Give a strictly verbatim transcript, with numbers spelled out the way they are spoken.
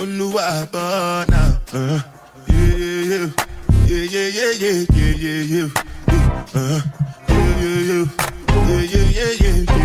Oluwa Bona. Uh, yeah, yeah, yeah, yeah, yeah, yeah, yeah, yeah, yeah. Uh, yeah, yeah, yeah, yeah, yeah, yeah, yeah.